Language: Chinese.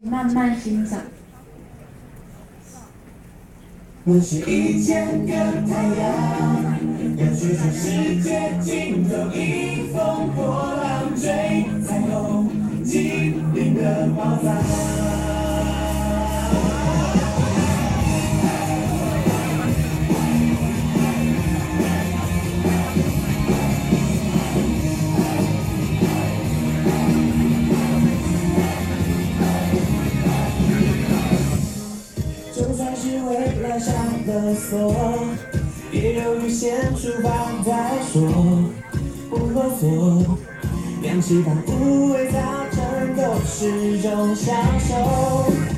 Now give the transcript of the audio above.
慢慢欣赏。 我是1000个太阳，要去向世界尽头，迎风破浪追彩虹，精灵的宝藏。就算是为了上了锁，也犹豫先出发再说，不啰嗦。两栖把无谓造成都是种享受。